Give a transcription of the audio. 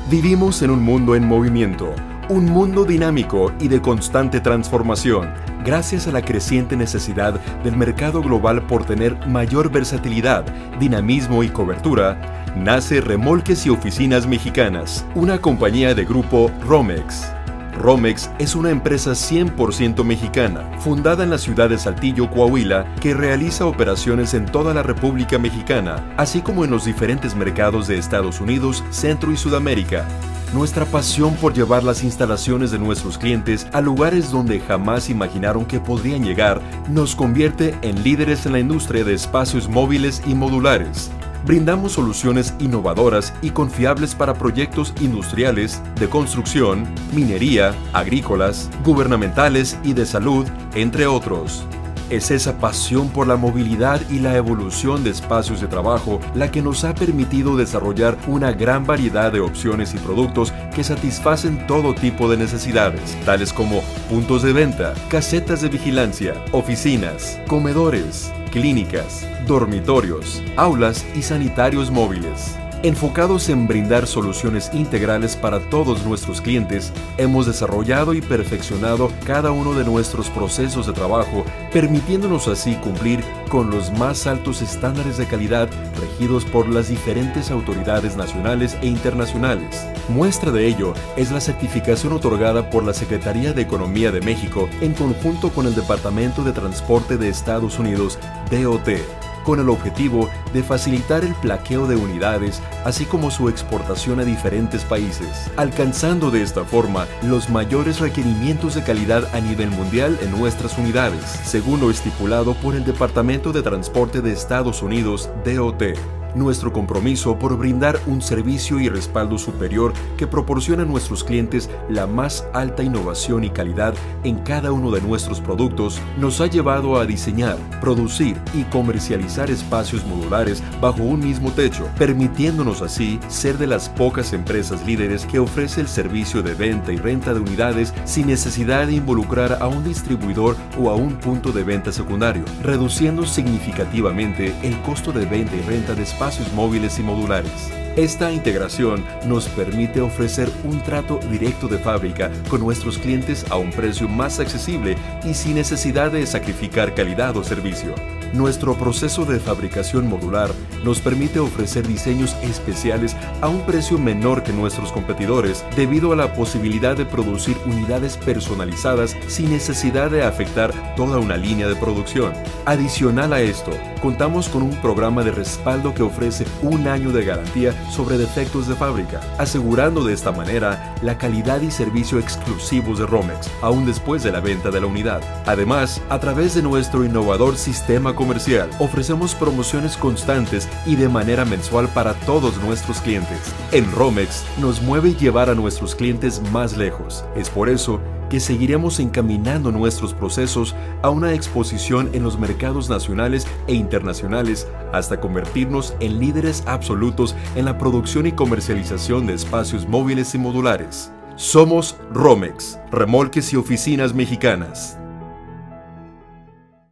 Vivimos en un mundo en movimiento, un mundo dinámico y de constante transformación, gracias a la creciente necesidad del mercado global por tener mayor versatilidad, dinamismo y cobertura, nace Remolques y Oficinas Mexicanas, una compañía de grupo Romex. Romex es una empresa 100% mexicana, fundada en la ciudad de Saltillo, Coahuila, que realiza operaciones en toda la República Mexicana, así como en los diferentes mercados de Estados Unidos, Centro y Sudamérica. Nuestra pasión por llevar las instalaciones de nuestros clientes a lugares donde jamás imaginaron que podrían llegar nos convierte en líderes en la industria de espacios móviles y modulares. Brindamos soluciones innovadoras y confiables para proyectos industriales, de construcción, minería, agrícolas, gubernamentales y de salud, entre otros. Es esa pasión por la movilidad y la evolución de espacios de trabajo la que nos ha permitido desarrollar una gran variedad de opciones y productos que satisfacen todo tipo de necesidades, tales como puntos de venta, casetas de vigilancia, oficinas, comedores, clínicas, dormitorios, aulas y sanitarios móviles. Enfocados en brindar soluciones integrales para todos nuestros clientes, hemos desarrollado y perfeccionado cada uno de nuestros procesos de trabajo, permitiéndonos así cumplir con los más altos estándares de calidad regidos por las diferentes autoridades nacionales e internacionales. Muestra de ello es la certificación otorgada por la Secretaría de Economía de México en conjunto con el Departamento de Transporte de Estados Unidos, DOT, con el objetivo de facilitar el plaqueo de unidades, así como su exportación a diferentes países, alcanzando de esta forma los mayores requerimientos de calidad a nivel mundial en nuestras unidades, según lo estipulado por el Departamento de Transporte de Estados Unidos, DOT. Nuestro compromiso por brindar un servicio y respaldo superior que proporciona a nuestros clientes la más alta innovación y calidad en cada uno de nuestros productos nos ha llevado a diseñar, producir y comercializar espacios modulares bajo un mismo techo, permitiéndonos así ser de las pocas empresas líderes que ofrece el servicio de venta y renta de unidades sin necesidad de involucrar a un distribuidor o a un punto de venta secundario, reduciendo significativamente el costo de venta y renta de espacios móviles y modulares. Esta integración nos permite ofrecer un trato directo de fábrica con nuestros clientes a un precio más accesible y sin necesidad de sacrificar calidad o servicio. Nuestro proceso de fabricación modular nos permite ofrecer diseños especiales a un precio menor que nuestros competidores debido a la posibilidad de producir unidades personalizadas sin necesidad de afectar toda una línea de producción. Adicional a esto, contamos con un programa de respaldo que ofrece un año de garantía sobre defectos de fábrica, asegurando de esta manera la calidad y servicio exclusivos de Romex, aún después de la venta de la unidad. Además, a través de nuestro innovador sistema comercial, ofrecemos promociones constantes y de manera mensual para todos nuestros clientes. En Romex nos mueve llevar a nuestros clientes más lejos. Es por eso que seguiremos encaminando nuestros procesos a una exposición en los mercados nacionales e internacionales hasta convertirnos en líderes absolutos en la producción y comercialización de espacios móviles y modulares. Somos Romex, Remolques y Oficinas Mexicanas.